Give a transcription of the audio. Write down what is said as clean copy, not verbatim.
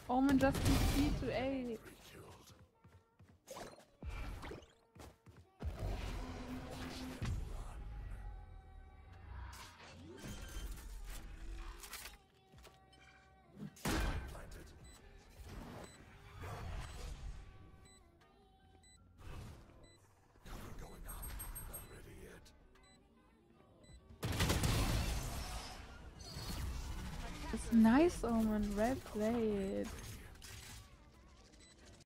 Omen just needs B to A. It's nice, Omen. Well played.